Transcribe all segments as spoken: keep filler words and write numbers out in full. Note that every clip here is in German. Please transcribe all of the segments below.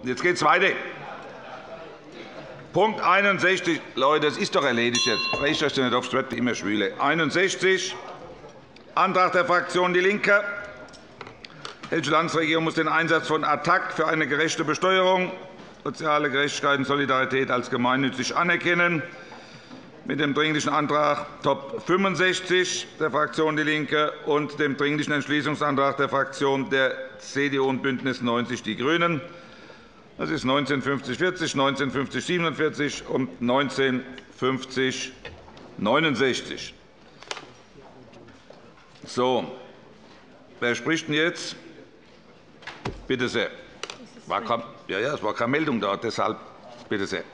Jetzt geht es weiter. Punkt einundsechzig. Leute, das ist doch erledigt jetzt. Regt euch nicht auf, es wird immer schwüler. einundsechzig. Antrag der Fraktion DIE LINKE. Die Hessische Landesregierung muss den Einsatz von A T T A C für eine gerechte Besteuerung, soziale Gerechtigkeit und Solidarität als gemeinnützig anerkennen. Mit dem Dringlichen Antrag Top fünfundsechzig der Fraktion DIE LINKE und dem Dringlichen Entschließungsantrag der Fraktionen der C D U und BÜNDNIS neunzig die GRÜNEN. Das ist neunzehn fünfzig vierzig, neunzehn fünfzig siebenundvierzig und neunzehn fünfzig neunundsechzig. So, wer spricht denn jetzt? Bitte sehr. War kein, ja, ja, es war keine Meldung da, deshalb bitte sehr.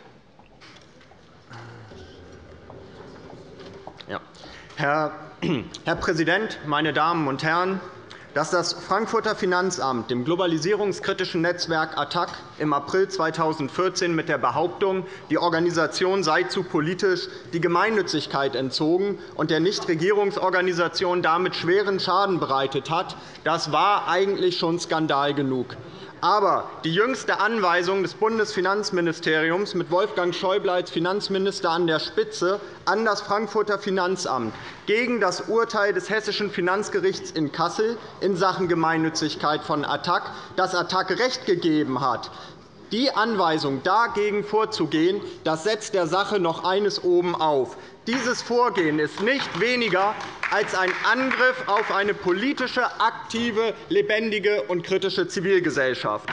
Ja. Herr, Herr Präsident, meine Damen und Herren! Dass das Frankfurter Finanzamt dem globalisierungskritischen Netzwerk A T T A C im April zweitausendvierzehn mit der Behauptung, die Organisation sei zu politisch, die Gemeinnützigkeit entzogen und der Nichtregierungsorganisation damit schweren Schaden bereitet hat, das war eigentlich schon Skandal genug. Aber die jüngste Anweisung des Bundesfinanzministeriums mit Wolfgang Schäuble als Finanzminister an der Spitze an das Frankfurter Finanzamt gegen das Urteil des Hessischen Finanzgerichts in Kassel in Sachen Gemeinnützigkeit von A T T A C, das A T T A C Recht gegeben hat, die Anweisung, dagegen vorzugehen, das setzt der Sache noch eines oben auf. Dieses Vorgehen ist nicht weniger als ein Angriff auf eine politische, aktive, lebendige und kritische Zivilgesellschaft.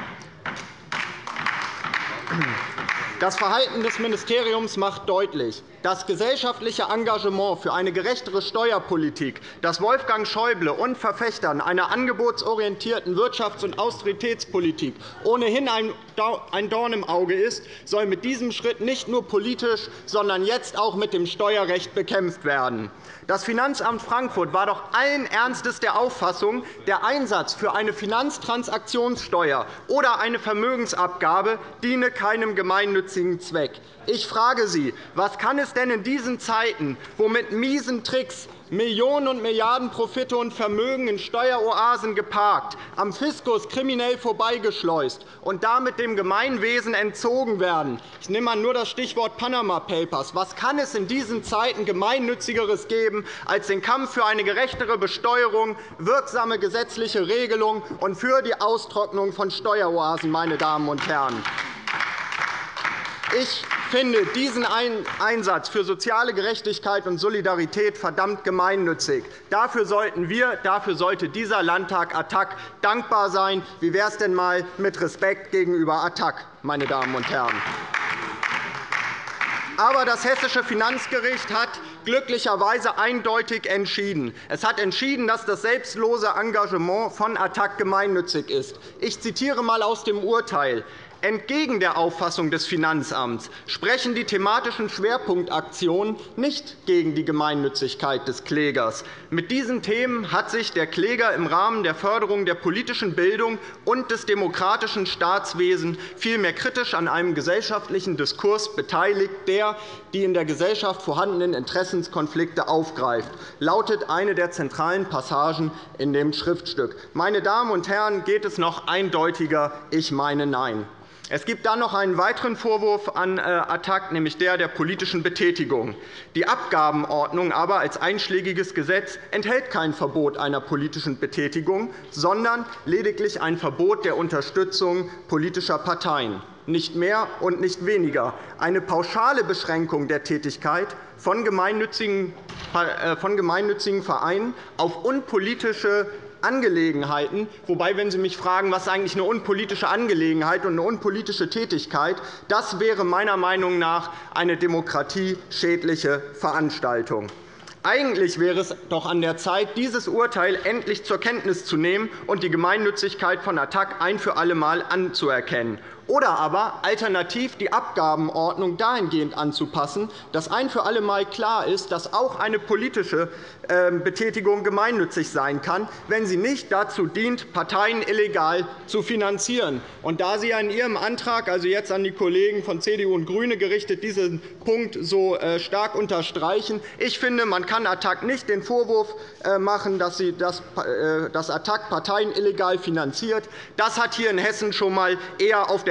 Das Verhalten des Ministeriums macht deutlich, das gesellschaftliche Engagement für eine gerechtere Steuerpolitik, das Wolfgang Schäuble und Verfechtern einer angebotsorientierten Wirtschafts- und Austeritätspolitik ohnehin ein Dorn im Auge ist, soll mit diesem Schritt nicht nur politisch, sondern jetzt auch mit dem Steuerrecht bekämpft werden. Das Finanzamt Frankfurt war doch allen Ernstes der Auffassung, der Einsatz für eine Finanztransaktionssteuer oder eine Vermögensabgabe diene keinem gemeinnützigen Zweck. Ich frage Sie, was kann es denn in diesen Zeiten, wo mit miesen Tricks Millionen und Milliarden Profite und Vermögen in Steueroasen geparkt, am Fiskus kriminell vorbeigeschleust und damit dem Gemeinwesen entzogen werden? Ich nehme nur das Stichwort Panama Papers. Was kann es in diesen Zeiten Gemeinnützigeres geben als den Kampf für eine gerechtere Besteuerung, wirksame gesetzliche Regelungen und für die Austrocknung von Steueroasen, meine Damen und Herren? Ich finde diesen Einsatz für soziale Gerechtigkeit und Solidarität verdammt gemeinnützig. Dafür sollten wir, dafür sollte dieser Landtag A T T A C dankbar sein. Wie wäre es denn einmal mit Respekt gegenüber A T T A C, meine Damen und Herren? Aber das Hessische Finanzgericht hat glücklicherweise eindeutig entschieden. Es hat entschieden, dass das selbstlose Engagement von A T T A C gemeinnützig ist. Ich zitiere einmal aus dem Urteil. Entgegen der Auffassung des Finanzamts sprechen die thematischen Schwerpunktaktionen nicht gegen die Gemeinnützigkeit des Klägers. Mit diesen Themen hat sich der Kläger im Rahmen der Förderung der politischen Bildung und des demokratischen Staatswesens vielmehr kritisch an einem gesellschaftlichen Diskurs beteiligt, der die in der Gesellschaft vorhandenen Interessenskonflikte aufgreift, lautet eine der zentralen Passagen in dem Schriftstück. Meine Damen und Herren, geht es noch eindeutiger? Ich meine, nein. Es gibt dann noch einen weiteren Vorwurf an A T T A C, nämlich der der politischen Betätigung. Die Abgabenordnung aber als einschlägiges Gesetz enthält kein Verbot einer politischen Betätigung, sondern lediglich ein Verbot der Unterstützung politischer Parteien. Nicht mehr und nicht weniger. Eine pauschale Beschränkung der Tätigkeit von gemeinnützigen Vereinen auf unpolitische Angelegenheiten, wobei, wenn Sie mich fragen, was eigentlich eine unpolitische Angelegenheit und eine unpolitische Tätigkeit, das wäre meiner Meinung nach eine demokratieschädliche Veranstaltung. Eigentlich wäre es doch an der Zeit, dieses Urteil endlich zur Kenntnis zu nehmen und die Gemeinnützigkeit von A T T A C ein für alle Mal anzuerkennen. Oder aber alternativ die Abgabenordnung dahingehend anzupassen, dass ein für alle Mal klar ist, dass auch eine politische Betätigung gemeinnützig sein kann, wenn sie nicht dazu dient, Parteien illegal zu finanzieren. Und da Sie in Ihrem Antrag, also jetzt an die Kollegen von C D U und GRÜNE gerichtet, diesen Punkt so stark unterstreichen, ich finde, man kann A T T A C nicht den Vorwurf machen, dass A T T A C Parteien illegal finanziert. Das hat hier in Hessen schon einmal eher auf der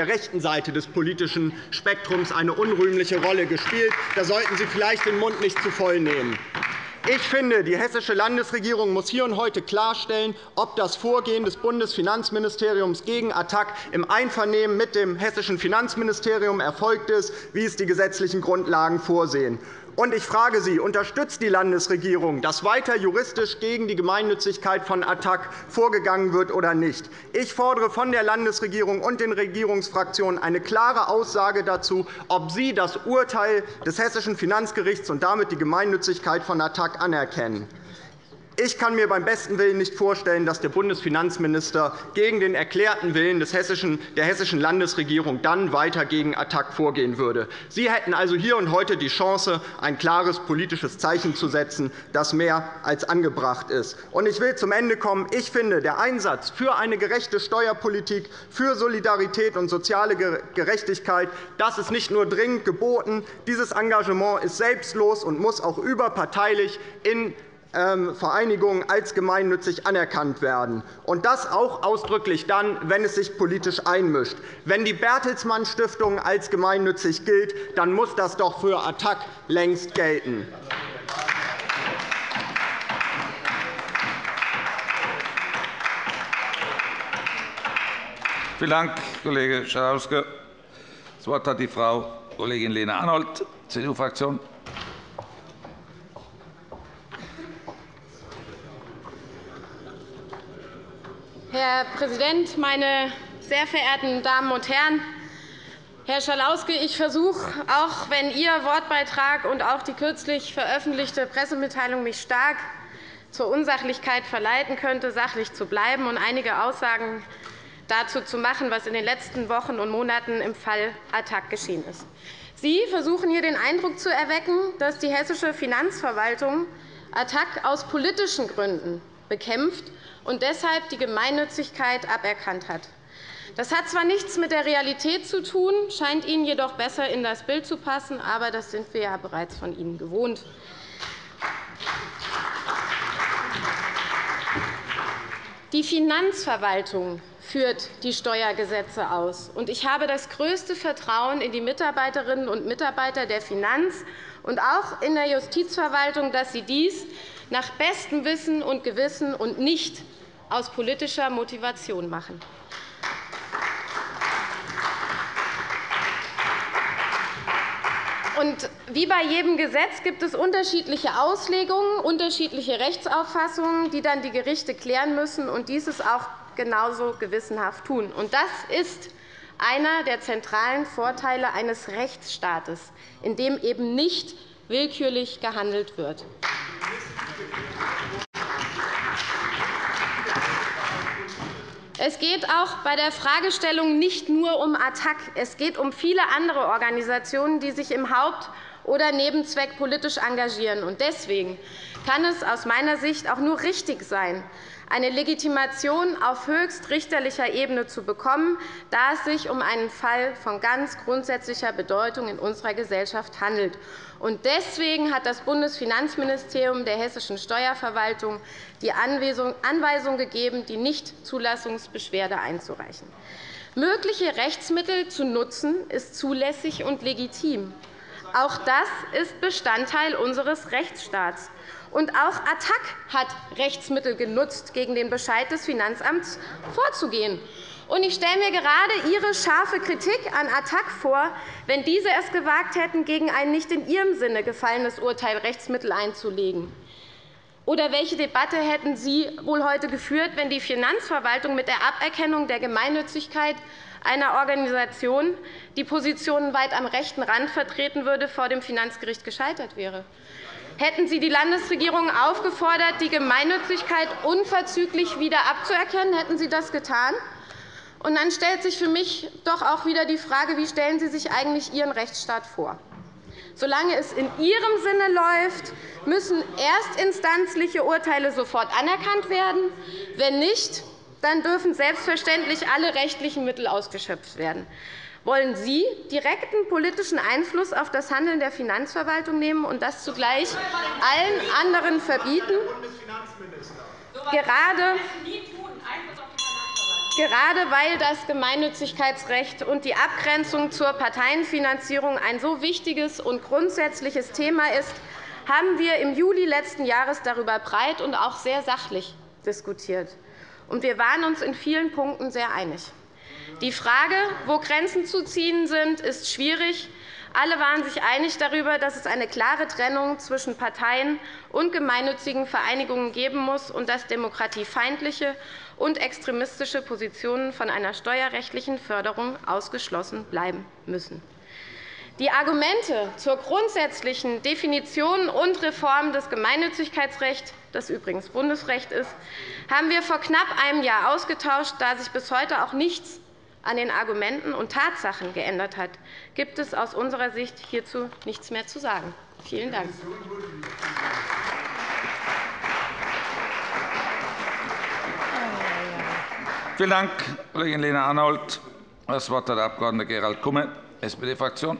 der rechten Seite des politischen Spektrums eine unrühmliche Rolle gespielt. Da sollten Sie vielleicht den Mund nicht zu voll nehmen. Ich finde, die hessische Landesregierung muss hier und heute klarstellen, ob das Vorgehen des Bundesfinanzministeriums gegen Attac im Einvernehmen mit dem hessischen Finanzministerium erfolgt ist, wie es die gesetzlichen Grundlagen vorsehen. Und ich frage Sie, unterstützt die Landesregierung, dass weiter juristisch gegen die Gemeinnützigkeit von Attac vorgegangen wird oder nicht? Ich fordere von der Landesregierung und den Regierungsfraktionen eine klare Aussage dazu, ob sie das Urteil des Hessischen Finanzgerichts und damit die Gemeinnützigkeit von Attac anerkennen. Ich kann mir beim besten Willen nicht vorstellen, dass der Bundesfinanzminister gegen den erklärten Willen der hessischen Landesregierung dann weiter gegen Attac vorgehen würde. Sie hätten also hier und heute die Chance, ein klares politisches Zeichen zu setzen, das mehr als angebracht ist. Ich will zum Ende kommen. Ich finde, der Einsatz für eine gerechte Steuerpolitik, für Solidarität und soziale Gerechtigkeit, das ist nicht nur dringend geboten. Dieses Engagement ist selbstlos und muss auch überparteilich in Vereinigungen als gemeinnützig anerkannt werden, und das auch ausdrücklich dann, wenn es sich politisch einmischt. Wenn die Bertelsmann Stiftung als gemeinnützig gilt, dann muss das doch für Attac längst gelten. Vielen Dank, Kollege Schalauske. Das Wort hat die Frau Kollegin Lena Arnold, C D U-Fraktion. Herr Präsident, meine sehr verehrten Damen und Herren! Herr Schalauske, ich versuche, auch wenn Ihr Wortbeitrag und auch die kürzlich veröffentlichte Pressemitteilung mich stark zur Unsachlichkeit verleiten könnte, sachlich zu bleiben und einige Aussagen dazu zu machen, was in den letzten Wochen und Monaten im Fall Attac geschehen ist. Sie versuchen hier den Eindruck zu erwecken, dass die hessische Finanzverwaltung Attac aus politischen Gründen bekämpft und deshalb die Gemeinnützigkeit aberkannt hat. Das hat zwar nichts mit der Realität zu tun, scheint Ihnen jedoch besser in das Bild zu passen, aber das sind wir ja bereits von Ihnen gewohnt. Die Finanzverwaltung führt die Steuergesetze aus. Und ich habe das größte Vertrauen in die Mitarbeiterinnen und Mitarbeiter der Finanz- und auch in der Justizverwaltung, dass sie dies nach bestem Wissen und Gewissen und nicht aus politischer Motivation machen. Und wie bei jedem Gesetz gibt es unterschiedliche Auslegungen, unterschiedliche Rechtsauffassungen, die dann die Gerichte klären müssen und dieses auch genauso gewissenhaft tun. Und das ist einer der zentralen Vorteile eines Rechtsstaates, in dem eben nicht willkürlich gehandelt wird. Es geht auch bei der Fragestellung nicht nur um Attac. Es geht um viele andere Organisationen, die sich im Haupt- oder Nebenzweck politisch engagieren. Deswegen kann es aus meiner Sicht auch nur richtig sein, eine Legitimation auf höchstrichterlicher Ebene zu bekommen, da es sich um einen Fall von ganz grundsätzlicher Bedeutung in unserer Gesellschaft handelt. Deswegen hat das Bundesfinanzministerium der hessischen Steuerverwaltung die Anweisung gegeben, die Nichtzulassungsbeschwerde einzureichen. Mögliche Rechtsmittel zu nutzen, ist zulässig und legitim. Auch das ist Bestandteil unseres Rechtsstaats. Und auch Attac hat Rechtsmittel genutzt, gegen den Bescheid des Finanzamts vorzugehen. Und ich stelle mir gerade Ihre scharfe Kritik an Attac vor, wenn diese es gewagt hätten, gegen ein nicht in ihrem Sinne gefallenes Urteil Rechtsmittel einzulegen. Oder welche Debatte hätten Sie wohl heute geführt, wenn die Finanzverwaltung mit der Aberkennung der Gemeinnützigkeit einer Organisation, die Positionen weit am rechten Rand vertreten würde, vor dem Finanzgericht gescheitert wäre? Hätten Sie die Landesregierung aufgefordert, die Gemeinnützigkeit unverzüglich wieder abzuerkennen? Hätten Sie das getan? Und dann stellt sich für mich doch auch wieder die Frage, wie stellen Sie sich eigentlich Ihren Rechtsstaat vor? Solange es in Ihrem Sinne läuft, müssen erstinstanzliche Urteile sofort anerkannt werden. Wenn nicht, dann dürfen selbstverständlich alle rechtlichen Mittel ausgeschöpft werden. Wollen Sie direkten politischen Einfluss auf das Handeln der Finanzverwaltung nehmen und das zugleich allen anderen verbieten? Gerade Gerade weil das Gemeinnützigkeitsrecht und die Abgrenzung zur Parteienfinanzierung ein so wichtiges und grundsätzliches Thema ist, haben wir im Juli letzten Jahres darüber breit und auch sehr sachlich diskutiert. Und wir waren uns in vielen Punkten sehr einig. Die Frage, wo Grenzen zu ziehen sind, ist schwierig. Alle waren sich einig darüber, dass es eine klare Trennung zwischen Parteien und gemeinnützigen Vereinigungen geben muss und dass demokratiefeindliche und extremistische Positionen von einer steuerrechtlichen Förderung ausgeschlossen bleiben müssen. Die Argumente zur grundsätzlichen Definition und Reform des Gemeinnützigkeitsrechts, das übrigens Bundesrecht ist, haben wir vor knapp einem Jahr ausgetauscht. Da sich bis heute auch nichts an den Argumenten und Tatsachen geändert hat, gibt es aus unserer Sicht hierzu nichts mehr zu sagen. Vielen Dank. Vielen Dank, Kollegin Lena Arnold. Das Wort hat der Abg. Gerald Kumme, S P D-Fraktion.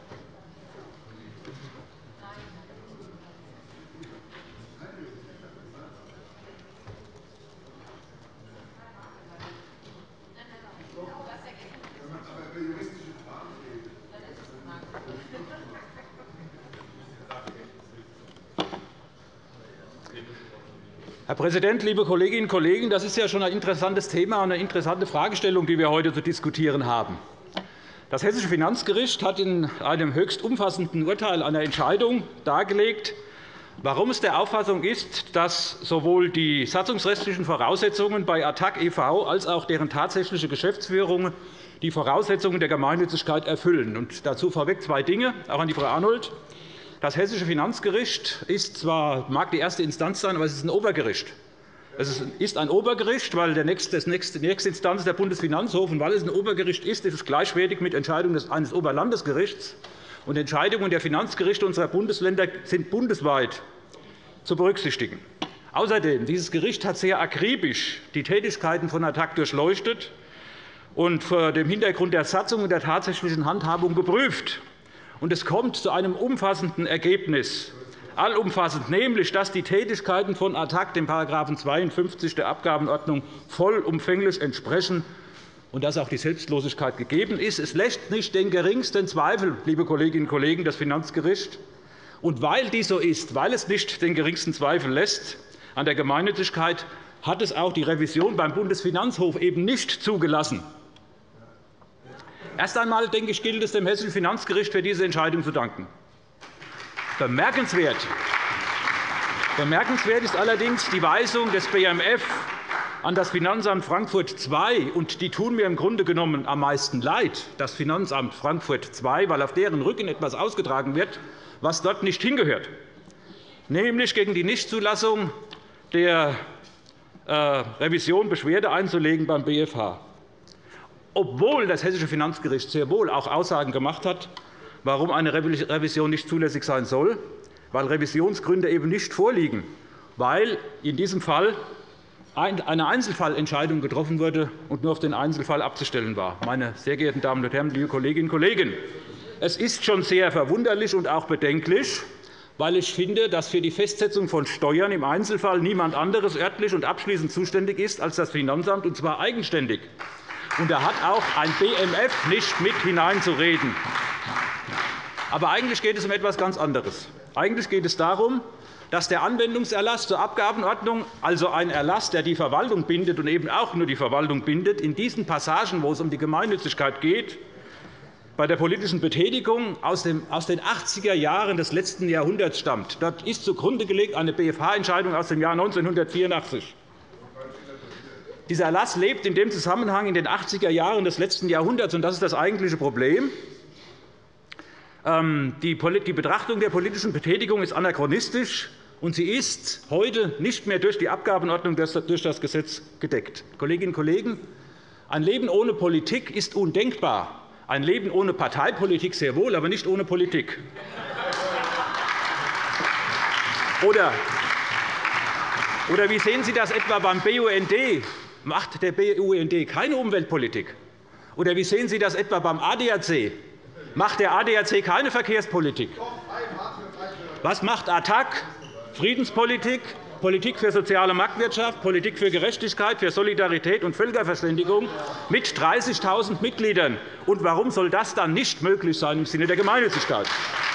Herr Präsident, liebe Kolleginnen und Kollegen! Das ist ja schon ein interessantes Thema und eine interessante Fragestellung, die wir heute zu diskutieren haben. Das Hessische Finanzgericht hat in einem höchst umfassenden Urteil eine Entscheidung dargelegt, warum es der Auffassung ist, dass sowohl die satzungsrechtlichen Voraussetzungen bei A T A C e V als auch deren tatsächliche Geschäftsführung die Voraussetzungen der Gemeinnützigkeit erfüllen. Und dazu vorweg zwei Dinge, auch an die Frau Arnold. Das Hessische Finanzgericht ist zwar, mag die erste Instanz sein, aber es ist ein Obergericht. Es ist ein Obergericht, weil die nächste Instanz ist der Bundesfinanzhof. Und weil es ein Obergericht ist, ist es gleichwertig mit Entscheidungen eines Oberlandesgerichts. Und Entscheidungen der Finanzgerichte unserer Bundesländer sind bundesweit zu berücksichtigen. Außerdem, dieses Gericht hat sehr akribisch die Tätigkeiten von A T A C durchleuchtet und vor dem Hintergrund der Satzung und der tatsächlichen Handhabung geprüft. Und es kommt zu einem umfassenden Ergebnis, allumfassend, nämlich dass die Tätigkeiten von A T A C dem § zweiundfünfzig der Abgabenordnung vollumfänglich entsprechen und dass auch die Selbstlosigkeit gegeben ist. Es lässt nicht den geringsten Zweifel, liebe Kolleginnen und Kollegen, das Finanzgericht. Und weil dies so ist, weil es nicht den geringsten Zweifel lässt an der Gemeinnützigkeit, hat es auch die Revision beim Bundesfinanzhof eben nicht zugelassen. Erst einmal, denke ich, gilt es dem Hessischen Finanzgericht für diese Entscheidung zu danken. Bemerkenswert, Bemerkenswert ist allerdings die Weisung des B M F an das Finanzamt Frankfurt zwei. Und die tun mir im Grunde genommen am meisten leid, das Finanzamt Frankfurt zwei, weil auf deren Rücken etwas ausgetragen wird, was dort nicht hingehört, nämlich gegen die Nichtzulassung der Revision Beschwerde einzulegen beim B F H. Obwohl das Hessische Finanzgericht sehr wohl auch Aussagen gemacht hat, warum eine Revision nicht zulässig sein soll, weil Revisionsgründe eben nicht vorliegen, weil in diesem Fall eine Einzelfallentscheidung getroffen wurde und nur auf den Einzelfall abzustellen war. Meine sehr geehrten Damen und Herren, liebe Kolleginnen und Kollegen! Es ist schon sehr verwunderlich und auch bedenklich, weil ich finde, dass für die Festsetzung von Steuern im Einzelfall niemand anderes örtlich und abschließend zuständig ist als das Finanzamt, und zwar eigenständig. Und da hat auch ein B M F nicht mit hineinzureden. Aber eigentlich geht es um etwas ganz anderes. Eigentlich geht es darum, dass der Anwendungserlass zur Abgabenordnung, also ein Erlass, der die Verwaltung bindet und eben auch nur die Verwaltung bindet, in diesen Passagen, wo es um die Gemeinnützigkeit geht, bei der politischen Betätigung aus den achtziger Jahren des letzten Jahrhunderts stammt. Dort ist zugrunde gelegt eine B F H-Entscheidung aus dem Jahr neunzehnhundertvierundachtzig. Dieser Erlass lebt in dem Zusammenhang in den achtziger Jahren des letzten Jahrhunderts, und das ist das eigentliche Problem. Die Betrachtung der politischen Betätigung ist anachronistisch, und sie ist heute nicht mehr durch die Abgabenordnung durch das Gesetz gedeckt. Kolleginnen und Kollegen, ein Leben ohne Politik ist undenkbar. Ein Leben ohne Parteipolitik sehr wohl, aber nicht ohne Politik. Oder, oder wie sehen Sie das etwa beim B U N D? Macht der B U N D keine Umweltpolitik? Oder wie sehen Sie das etwa beim A D A C? Macht der A D A C keine Verkehrspolitik? Was macht A T A C? Friedenspolitik, Politik für soziale Marktwirtschaft, Politik für Gerechtigkeit, für Solidarität und Völkerverständigung mit dreißigtausend Mitgliedern. Und warum soll das dann nicht möglich sein im Sinne der Gemeinnützigkeit?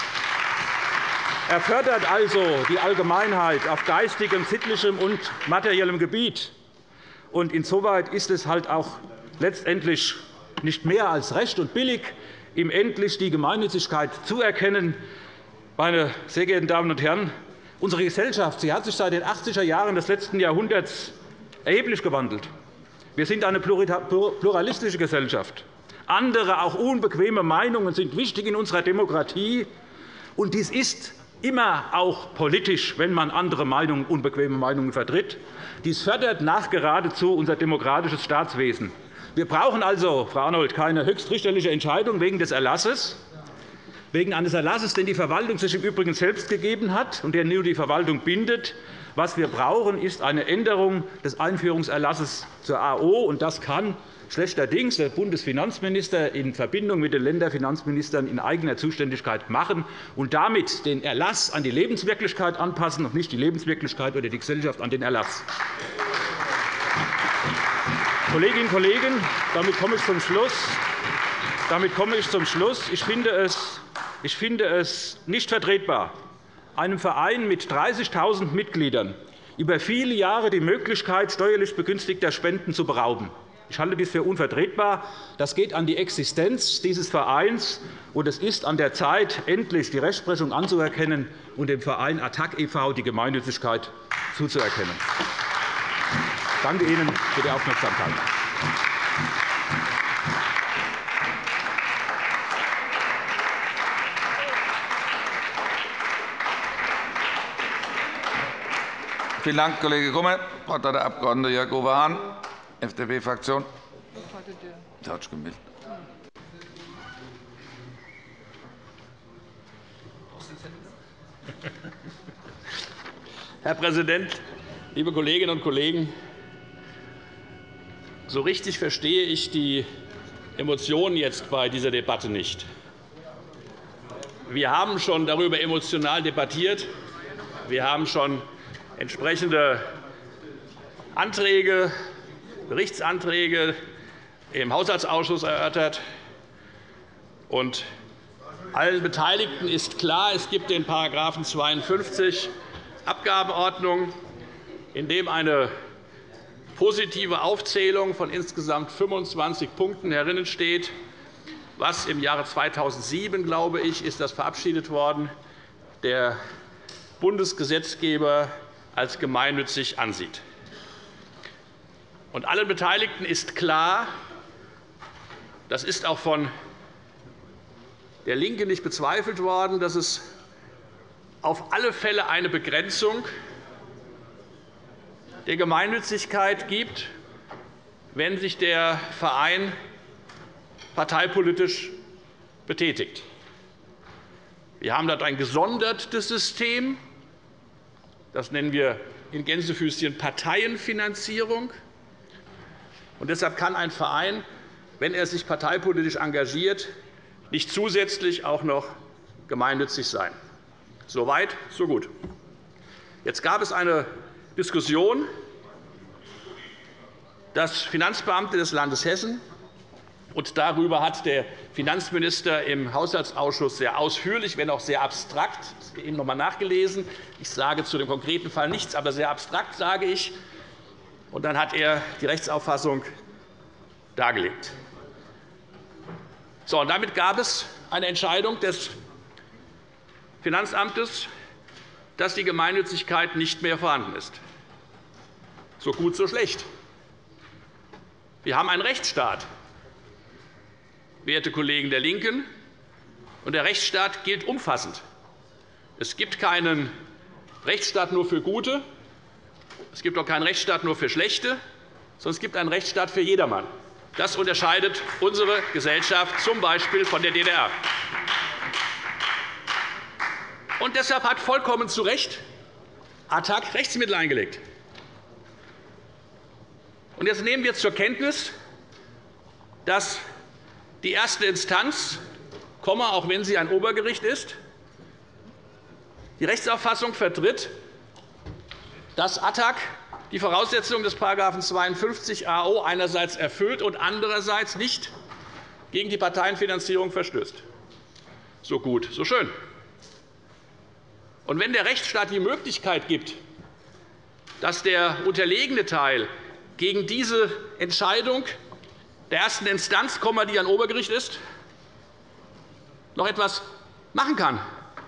Er fördert also die Allgemeinheit auf geistigem, sittlichem und materiellem Gebiet. Und insoweit ist es halt auch letztendlich nicht mehr als recht und billig, ihm endlich die Gemeinnützigkeit zuerkennen. Meine sehr geehrten Damen und Herren, unsere Gesellschaft sie hat sich seit den achtziger Jahren des letzten Jahrhunderts erheblich gewandelt. Wir sind eine pluralistische Gesellschaft. Andere, auch unbequeme Meinungen sind wichtig in unserer Demokratie. Und dies ist immer auch politisch, wenn man andere Meinungen, unbequeme Meinungen vertritt. Dies fördert nachgeradezu unser demokratisches Staatswesen. Wir brauchen also, Frau Arnold, keine höchstrichterliche Entscheidung wegen des Erlasses, wegen eines Erlasses, den die Verwaltung sich im Übrigen selbst gegeben hat und der nur die Verwaltung bindet. Was wir brauchen, ist eine Änderung des Einführungserlasses zur A O. Und das kann schlechterdings der Bundesfinanzminister in Verbindung mit den Länderfinanzministern in eigener Zuständigkeit machen und damit den Erlass an die Lebenswirklichkeit anpassen und nicht die Lebenswirklichkeit oder die Gesellschaft an den Erlass. Kolleginnen und Kollegen, damit komme ich zum Schluss. Damit komme ich zum Schluss. Ich finde es, ich finde es nicht vertretbar, einem Verein mit dreißigtausend Mitgliedern über viele Jahre die Möglichkeit steuerlich begünstigter Spenden zu berauben. Ich halte dies für unvertretbar. Das geht an die Existenz dieses Vereins, und es ist an der Zeit, endlich die Rechtsprechung anzuerkennen und dem Verein A T A C e V die Gemeinnützigkeit zuzuerkennen. Ich danke Ihnen für die Aufmerksamkeit. Vielen Dank, Kollege Kummer. Das Wort hat der Abg. Jörg Uwe Hahn, F D P-Fraktion. Der hat sich gemeldet. Herr Präsident, liebe Kolleginnen und Kollegen! So richtig verstehe ich die Emotionen jetzt bei dieser Debatte nicht. Wir haben schon darüber emotional debattiert. Wir haben schon entsprechende Anträge, Berichtsanträge im Haushaltsausschuss erörtert. Und allen Beteiligten ist klar, es gibt den § zweiundfünfzig Abgabenordnung, in dem eine positive Aufzählung von insgesamt fünfundzwanzig Punkten herinnen steht, was im Jahre zweitausendsieben, glaube ich, ist das verabschiedet worden, der Bundesgesetzgeber als gemeinnützig ansieht. Und allen Beteiligten ist klar, das ist auch von der LINKEN nicht bezweifelt worden, dass es auf alle Fälle eine Begrenzung der Gemeinnützigkeit gibt, wenn sich der Verein parteipolitisch betätigt. Wir haben dort ein gesondertes System. Das nennen wir in Gänsefüßchen Parteienfinanzierung. Und deshalb kann ein Verein, wenn er sich parteipolitisch engagiert, nicht zusätzlich auch noch gemeinnützig sein. So weit, so gut. Jetzt gab es eine Diskussion, dass Finanzbeamte des Landes Hessen, und darüber hat der Finanzminister im Haushaltsausschuss sehr ausführlich, wenn auch sehr abstrakt, eben noch einmal nachgelesen. Ich sage zu dem konkreten Fall nichts, aber sehr abstrakt sage ich. Und dann hat er die Rechtsauffassung dargelegt. So, und damit gab es eine Entscheidung des Finanzamtes, dass die Gemeinnützigkeit nicht mehr vorhanden ist. So gut, so schlecht. Wir haben einen Rechtsstaat, werte Kollegen der LINKEN, und der Rechtsstaat gilt umfassend. Es gibt keinen Rechtsstaat nur für Gute, es gibt auch keinen Rechtsstaat nur für Schlechte, sondern es gibt einen Rechtsstaat für jedermann. Das unterscheidet unsere Gesellschaft z. B. von der D D R. Und deshalb hat vollkommen zu Recht A T A C Rechtsmittel eingelegt. Und jetzt nehmen wir zur Kenntnis, dass die erste Instanz, auch wenn sie ein Obergericht ist, die Rechtsauffassung vertritt, dass A T A C die Voraussetzungen des § zweiundfünfzig a o einerseits erfüllt und andererseits nicht gegen die Parteienfinanzierung verstößt. So gut, so schön. Und wenn der Rechtsstaat die Möglichkeit gibt, dass der unterlegene Teil gegen diese Entscheidung der ersten Instanz, die ein Obergericht ist, noch etwas machen kann,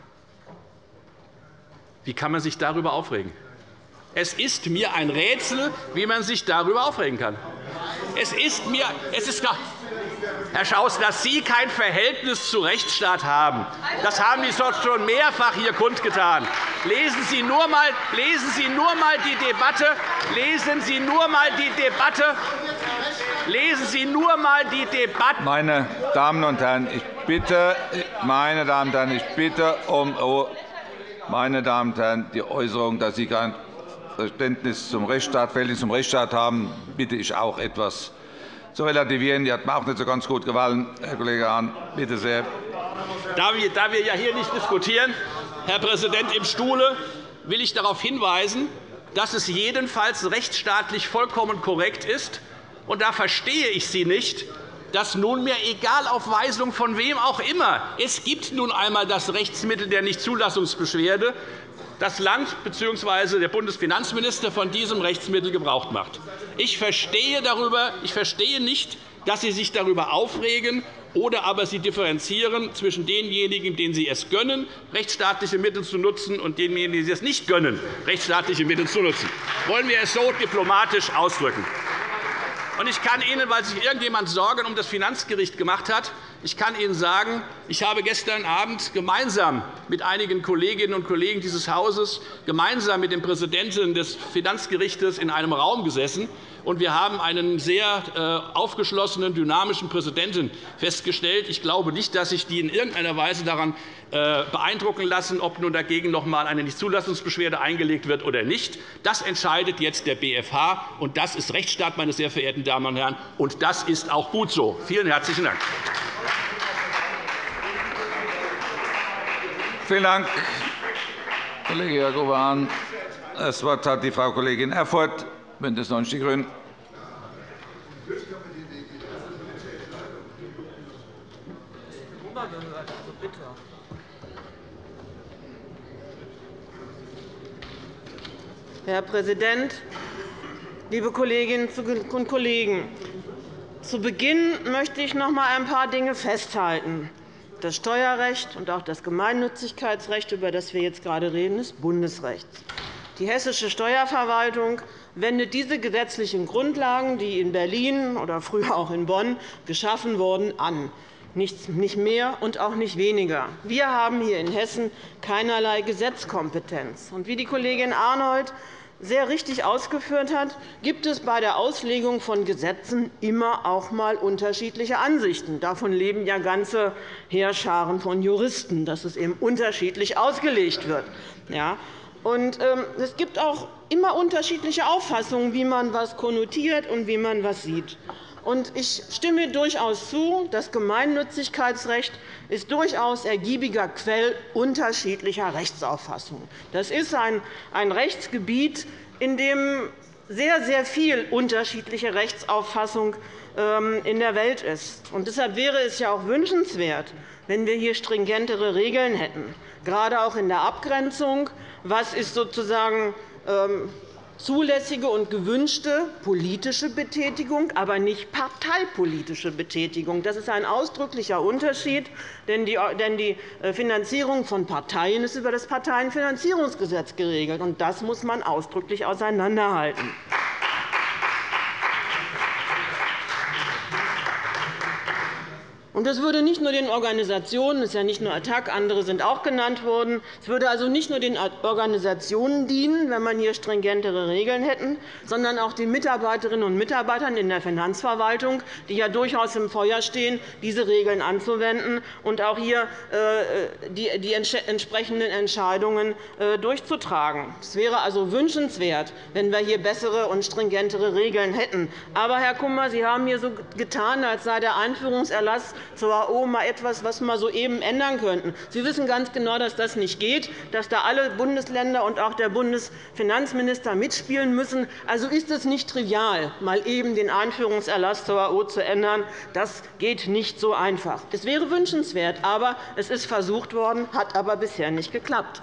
wie kann man sich darüber aufregen? Es ist mir ein Rätsel, wie man sich darüber aufregen kann. Es ist mir, es ist, Herr Schaus, dass Sie kein Verhältnis zu Rechtsstaat haben, das haben Sie schon mehrfach hier kundgetan. Lesen Sie nur einmal, lesen Sie nur einmal die Debatte, lesen Sie nur einmal die Debatte, lesen Sie nur einmal die Debatte. Meine Damen und Herren, ich bitte, meine Damen und Herren, ich bitte um Ruhe. Meine Damen und Herren, die Äußerung, dass Sie kein Verständnis zum Rechtsstaat, Verhältnis zum Rechtsstaat haben, bitte ich auch etwas zu relativieren. Die hat mir auch nicht so ganz gut gefallen, Herr Kollege Hahn. Bitte sehr. Da wir, da wir ja hier nicht diskutieren, Herr Präsident im Stuhle, will ich darauf hinweisen, dass es jedenfalls rechtsstaatlich vollkommen korrekt ist. Und da verstehe ich Sie nicht, dass nunmehr, egal auf Weisung von wem auch immer, es gibt nun einmal das Rechtsmittel der Nichtzulassungsbeschwerde, das Land bzw. der Bundesfinanzminister von diesem Rechtsmittel Gebrauch macht. Ich verstehe, darüber, ich verstehe nicht, dass Sie sich darüber aufregen, oder aber Sie differenzieren zwischen denjenigen, denen Sie es gönnen, rechtsstaatliche Mittel zu nutzen, und denjenigen, die Sie es nicht gönnen, rechtsstaatliche Mittel zu nutzen. Wollen wir es so diplomatisch ausdrücken? Ich kann Ihnen, weil sich irgendjemand Sorgen um das Finanzgericht gemacht hat, ich kann Ihnen sagen, ich habe gestern Abend gemeinsam mit einigen Kolleginnen und Kollegen dieses Hauses, gemeinsam mit dem Präsidenten des Finanzgerichts in einem Raum gesessen. Und wir haben einen sehr aufgeschlossenen, dynamischen Präsidenten festgestellt. Ich glaube nicht, dass sich die in irgendeiner Weise daran beeindrucken lassen, ob nun dagegen noch einmal eine Nichtzulassungsbeschwerde eingelegt wird oder nicht. Das entscheidet jetzt der B F H, und das ist Rechtsstaat, meine sehr verehrten Damen und Herren, und das ist auch gut so. Vielen herzlichen Dank. Vielen Dank, Kollege Jakob Hahn. Das Wort hat die Frau Kollegin Erfurth, BÜNDNIS neunzig die GRÜNEN. Herr Präsident, liebe Kolleginnen und Kollegen! Zu Beginn möchte ich noch einmal ein paar Dinge festhalten. Das Steuerrecht und auch das Gemeinnützigkeitsrecht, über das wir jetzt gerade reden, ist Bundesrecht. Die hessische Steuerverwaltung wendet diese gesetzlichen Grundlagen, die in Berlin oder früher auch in Bonn geschaffen wurden, an. Nicht mehr und auch nicht weniger. Wir haben hier in Hessen keinerlei Gesetzkompetenz. Und wie die Kollegin Arnold sehr richtig ausgeführt hat, gibt es bei der Auslegung von Gesetzen immer auch einmal unterschiedliche Ansichten. Davon leben ja ganze Heerscharen von Juristen, dass es eben unterschiedlich ausgelegt wird. Ja. Und, ähm, es gibt auch immer unterschiedliche Auffassungen, wie man etwas konnotiert und wie man etwas sieht. Und ich stimme durchaus zu, das Gemeinnützigkeitsrecht ist durchaus ergiebiger Quell unterschiedlicher Rechtsauffassungen. Das ist ein Rechtsgebiet, in dem sehr, sehr viel unterschiedliche Rechtsauffassung in der Welt ist. Und deshalb wäre es ja auch wünschenswert, wenn wir hier stringentere Regeln hätten, gerade auch in der Abgrenzung. Was ist sozusagen zulässige und gewünschte politische Betätigung, aber nicht parteipolitische Betätigung. Das ist ein ausdrücklicher Unterschied, denn die Finanzierung von Parteien ist über das Parteienfinanzierungsgesetz geregelt. Und das muss man ausdrücklich auseinanderhalten. Das würde nicht nur den Organisationen, es ist ja nicht nur A T A C, andere sind auch genannt worden, es würde also nicht nur den Organisationen dienen, wenn man hier stringentere Regeln hätte, sondern auch den Mitarbeiterinnen und Mitarbeitern in der Finanzverwaltung, die ja durchaus im Feuer stehen, diese Regeln anzuwenden und auch hier die entsprechenden Entscheidungen durchzutragen. Es wäre also wünschenswert, wenn wir hier bessere und stringentere Regeln hätten. Aber, Herr Kummer, Sie haben hier so getan, als sei der Einführungserlass zur A O mal etwas, was wir soeben ändern könnten. Sie wissen ganz genau, dass das nicht geht, dass da alle Bundesländer und auch der Bundesfinanzminister mitspielen müssen. Also ist es nicht trivial, mal eben den Einführungserlass zur A O zu ändern. Das geht nicht so einfach. Es wäre wünschenswert, aber es ist versucht worden, hat aber bisher nicht geklappt.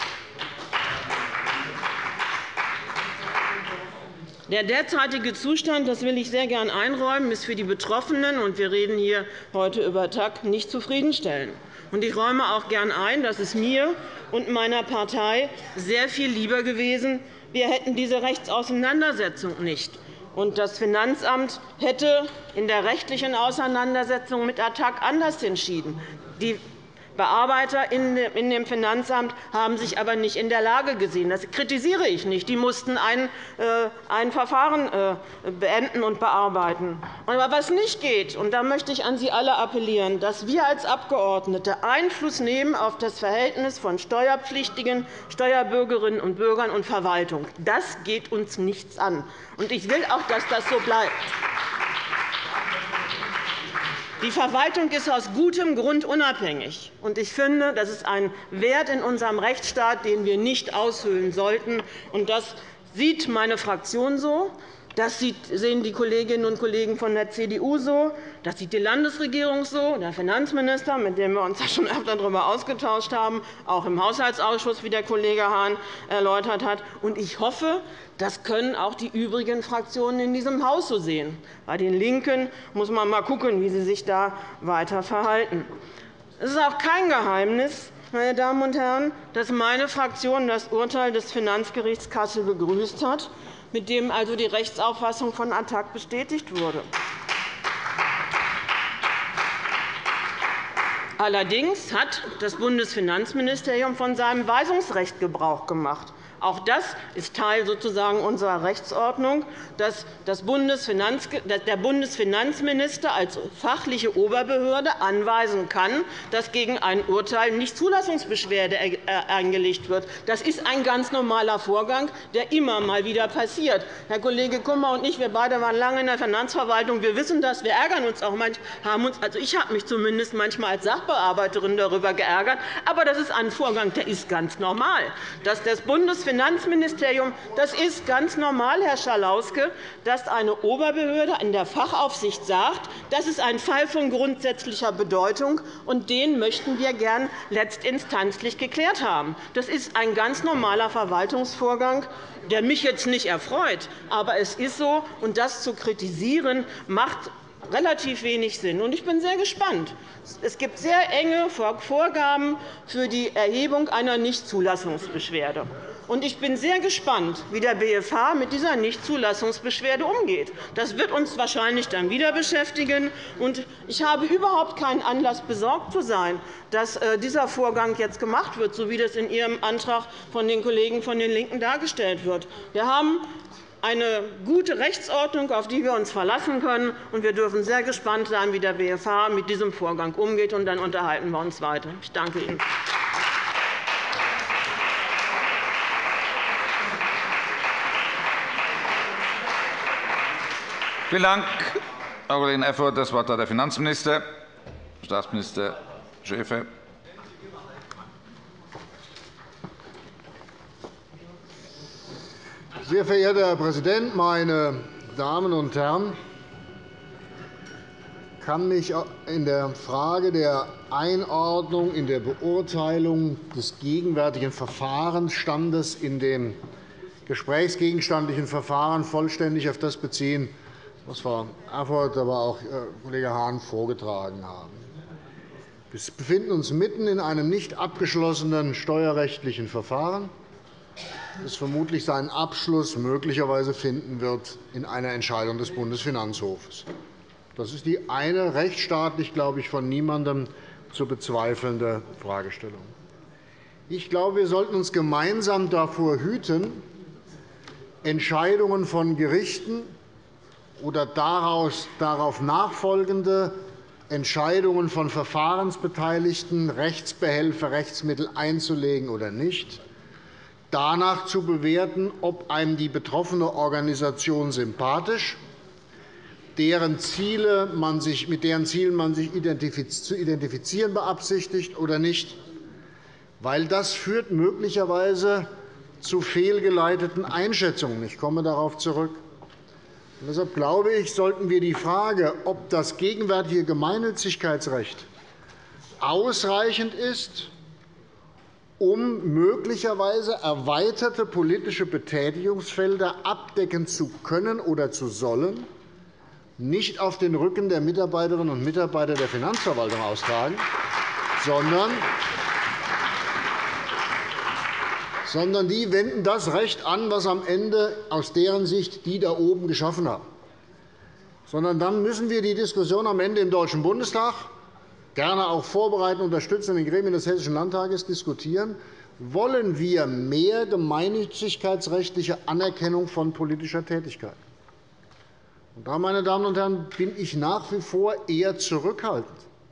Der derzeitige Zustand, das will ich sehr gern einräumen, ist für die Betroffenen, und wir reden hier heute über A T A C, nicht zufriedenstellend. Ich räume auch gern ein, dass es mir und meiner Partei sehr viel lieber gewesen, wir hätten diese Rechtsauseinandersetzung nicht. Und das Finanzamt hätte in der rechtlichen Auseinandersetzung mit A T A C anders entschieden. Die Bearbeiter in dem Finanzamt haben sich aber nicht in der Lage gesehen. Das kritisiere ich nicht. Die mussten ein, ein Verfahren beenden und bearbeiten. Aber was nicht geht, und da möchte ich an Sie alle appellieren, dass wir als Abgeordnete Einfluss nehmen auf das Verhältnis von Steuerpflichtigen, Steuerbürgerinnen und Bürgern und Verwaltung. Das geht uns nichts an. Und ich will auch, dass das so bleibt. Die Verwaltung ist aus gutem Grund unabhängig. Ich finde, das ist ein Wert in unserem Rechtsstaat, den wir nicht aushöhlen sollten. Das sieht meine Fraktion so. Das sehen die Kolleginnen und Kollegen von der C D U so. Das sieht die Landesregierung so, der Finanzminister, mit dem wir uns schon öfter darüber ausgetauscht haben, auch im Haushaltsausschuss, wie der Kollege Hahn erläutert hat. Ich hoffe, das können auch die übrigen Fraktionen in diesem Haus so sehen. Bei den LINKEN muss man einmal schauen, wie sie sich da weiter verhalten. Es ist auch kein Geheimnis, meine Damen und Herren, dass meine Fraktion das Urteil des Finanzgerichts Kassel begrüßt hat, mit dem also die Rechtsauffassung von A T A C bestätigt wurde. Allerdings hat das Bundesfinanzministerium von seinem Weisungsrecht Gebrauch gemacht. Auch das ist Teil sozusagen unserer Rechtsordnung, dass der Bundesfinanzminister als fachliche Oberbehörde anweisen kann, dass gegen ein Urteil nicht Zulassungsbeschwerde eingelegt wird. Das ist ein ganz normaler Vorgang, der immer mal wieder passiert. Herr Kollege Kummer und ich, wir beide waren lange in der Finanzverwaltung. Wir wissen das. Wir ärgern uns auch manchmal. Also ich habe mich zumindest manchmal als Sachbearbeiterin darüber geärgert. Aber das ist ein Vorgang, der ist ganz normal. Dass das Bundesfinanzministerium Finanzministerium. Das ist ganz normal, Herr Schalauske, dass eine Oberbehörde in der Fachaufsicht sagt, das ist ein Fall von grundsätzlicher Bedeutung, und den möchten wir gern letztinstanzlich geklärt haben. Das ist ein ganz normaler Verwaltungsvorgang, der mich jetzt nicht erfreut. Aber es ist so, und das zu kritisieren, macht relativ wenig Sinn. Ich bin sehr gespannt. Es gibt sehr enge Vorgaben für die Erhebung einer Nichtzulassungsbeschwerde. Ich bin sehr gespannt, wie der B F H mit dieser Nichtzulassungsbeschwerde umgeht. Das wird uns wahrscheinlich dann wieder beschäftigen. Ich habe überhaupt keinen Anlass, besorgt zu sein, dass dieser Vorgang jetzt gemacht wird, so wie das in Ihrem Antrag von den Kollegen von den LINKEN dargestellt wird. Wir haben eine gute Rechtsordnung, auf die wir uns verlassen können. Wir dürfen sehr gespannt sein, wie der B F H mit diesem Vorgang umgeht. Und dann unterhalten wir uns weiter. Ich danke Ihnen. Vielen Dank, Frau Kollegin Erfurth. Das Wort hat der Finanzminister, Staatsminister Schäfer. Sehr verehrter Herr Präsident, meine Damen und Herren! Ich kann mich in der Frage der Einordnung in der Beurteilung des gegenwärtigen Verfahrensstandes in dem gesprächsgegenstandlichen Verfahren vollständig auf das beziehen, was Frau Erfurth, aber auch Kollege Hahn vorgetragen haben. Wir befinden uns mitten in einem nicht abgeschlossenen steuerrechtlichen Verfahren, das vermutlich seinen Abschluss möglicherweise finden wird in einer Entscheidung des Bundesfinanzhofs. Das ist die eine rechtsstaatlich, glaube ich, von niemandem zu bezweifelnde Fragestellung. Ich glaube, wir sollten uns gemeinsam davor hüten, Entscheidungen von Gerichten oder darauf nachfolgende Entscheidungen von Verfahrensbeteiligten, Rechtsbehelfe, Rechtsmittel einzulegen oder nicht, danach zu bewerten, ob einem die betroffene Organisation sympathisch deren Ziele man sich, mit deren Zielen man sich zu identifizieren beabsichtigt oder nicht, weil das führt möglicherweise zu fehlgeleiteten Einschätzungen. Ich komme darauf zurück. Und deshalb glaube ich, sollten wir die Frage, ob das gegenwärtige Gemeinnützigkeitsrecht ausreichend ist, um möglicherweise erweiterte politische Betätigungsfelder abdecken zu können oder zu sollen, nicht auf den Rücken der Mitarbeiterinnen und Mitarbeiter der Finanzverwaltung austragen, sondern sondern die wenden das Recht an, was am Ende aus deren Sicht die da oben geschaffen haben. Sondern dann müssen wir die Diskussion am Ende im Deutschen Bundestag gerne auch vorbereiten und unterstützen in den Gremien des Hessischen Landtages diskutieren. Wollen wir mehr gemeinnützigkeitsrechtliche Anerkennung von politischer Tätigkeit? Und da, meine Damen und Herren, bin ich nach wie vor eher zurückhaltend.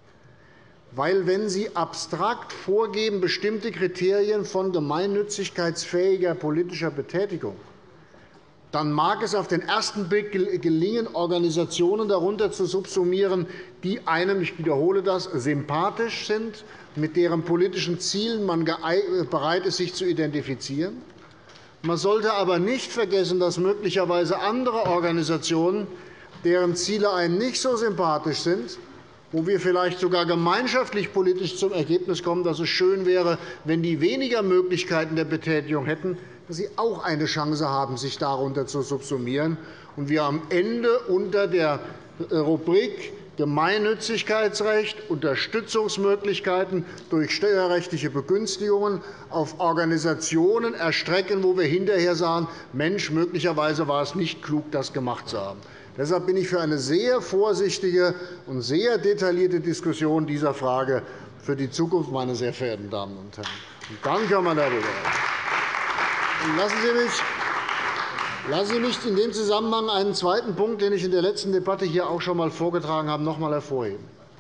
Weil, wenn Sie abstrakt vorgeben, bestimmte Kriterien von gemeinnützigkeitsfähiger politischer Betätigung, dann mag es auf den ersten Blick gelingen, Organisationen darunter zu subsumieren, die einem, ich wiederhole das, sympathisch sind, mit deren politischen Zielen man bereit ist, sich zu identifizieren. Man sollte aber nicht vergessen, dass möglicherweise andere Organisationen, deren Ziele einem nicht so sympathisch sind, wo wir vielleicht sogar gemeinschaftlich politisch zum Ergebnis kommen, dass es schön wäre, wenn die weniger Möglichkeiten der Betätigung hätten, dass sie auch eine Chance haben, sich darunter zu subsumieren, und wir am Ende unter der Rubrik Gemeinnützigkeitsrecht, Unterstützungsmöglichkeiten durch steuerrechtliche Begünstigungen auf Organisationen erstrecken, wo wir hinterher sagen, Mensch, möglicherweise war es nicht klug, das gemacht zu haben. Deshalb bin ich für eine sehr vorsichtige und sehr detaillierte Diskussion dieser Frage für die Zukunft, meine sehr verehrten Damen und Herren. Und dann kann man darüber reden. Lassen Sie mich Lassen Sie mich in dem Zusammenhang einen zweiten Punkt, den ich in der letzten Debatte hier auch schon einmal vorgetragen habe, noch einmal hervorheben.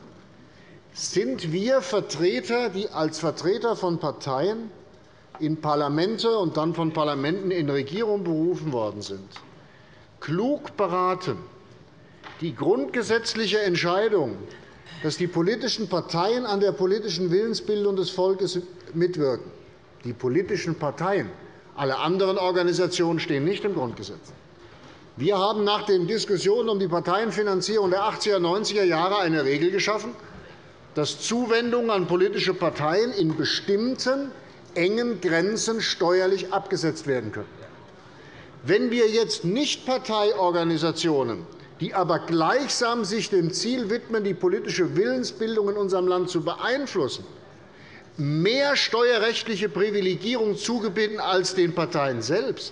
Sind wir Vertreter, die als Vertreter von Parteien in Parlamente und dann von Parlamenten in Regierungen berufen worden sind, klug beraten, die grundgesetzliche Entscheidung, dass die politischen Parteien an der politischen Willensbildung des Volkes mitwirken, die politischen Parteien, alle anderen Organisationen stehen nicht im Grundgesetz. Wir haben nach den Diskussionen um die Parteienfinanzierung der achtziger und neunziger Jahre eine Regel geschaffen, dass Zuwendungen an politische Parteien in bestimmten engen Grenzen steuerlich abgesetzt werden können. Wenn wir jetzt Nichtparteiorganisationen, die aber gleichsam sich dem Ziel widmen, die politische Willensbildung in unserem Land zu beeinflussen, mehr steuerrechtliche Privilegierung zugebieten als den Parteien selbst,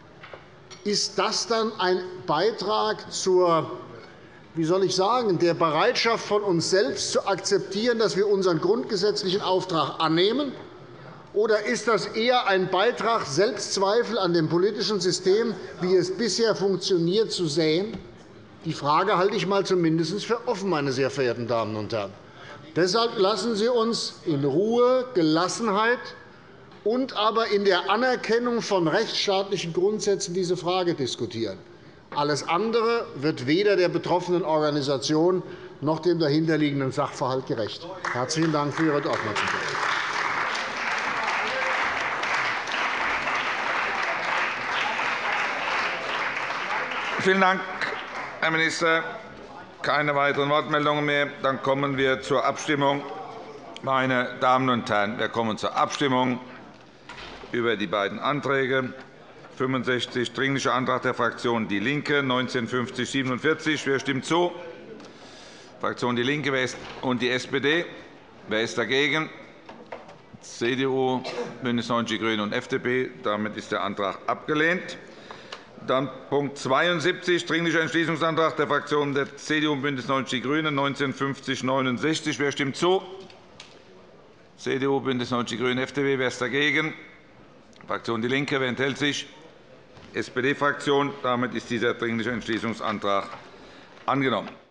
ist das dann ein Beitrag zur, wie soll ich sagen, der Bereitschaft von uns selbst zu akzeptieren, dass wir unseren grundgesetzlichen Auftrag annehmen? Oder ist das eher ein Beitrag, Selbstzweifel an dem politischen System, wie es bisher funktioniert, zu säen? Die Frage halte ich mal zumindest für offen, meine sehr verehrten Damen und Herren. Deshalb lassen Sie uns in Ruhe, Gelassenheit und aber in der Anerkennung von rechtsstaatlichen Grundsätzen diese Frage diskutieren. Alles andere wird weder der betroffenen Organisation noch dem dahinterliegenden Sachverhalt gerecht. Herzlichen Dank für Ihre Aufmerksamkeit. Vielen Dank, Herr Minister. Keine weiteren Wortmeldungen mehr. Dann kommen wir zur Abstimmung. Meine Damen und Herren, wir kommen zur Abstimmung über die beiden Anträge. fünfundsechzig Dringlicher Antrag der Fraktion DIE LINKE, neunzehnhundertfünfzig siebenundvierzig. Wer stimmt zu? Fraktion DIE LINKE und die S P D. Wer ist dagegen? C D U, BÜNDNIS neunzig die GRÜNEN und F D P. Damit ist der Antrag abgelehnt. Dann Punkt zweiundsiebzig, Dringlicher Entschließungsantrag der Fraktionen der C D U und BÜNDNIS neunzig die GRÜNEN, neunzehnhundertfünfzig neunundsechzig. Wer stimmt zu? C D U, BÜNDNIS neunzig die GRÜNEN, F D P. Wer ist dagegen? Fraktion DIE LINKE. Wer enthält sich? S P D-Fraktion. Damit ist dieser Dringliche Entschließungsantrag angenommen.